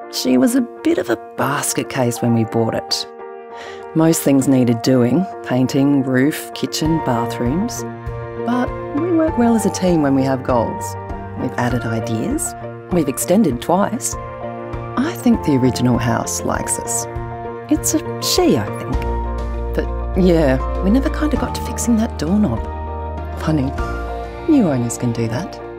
She was a bit of a basket case when we bought it. Most things needed doing: painting, roof, kitchen, bathrooms. But we work well as a team when we have goals. We've added ideas. We've extended twice. I think the original house likes us. It's a she, I think. But yeah, we never kind of got to fixing that doorknob. Funny, new owners can do that.